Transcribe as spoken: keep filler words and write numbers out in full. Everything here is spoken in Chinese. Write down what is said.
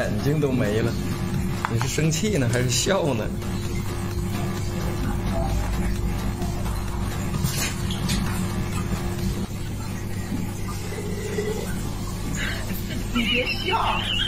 眼睛都没了，你是生气呢还是笑呢？ 你别笑。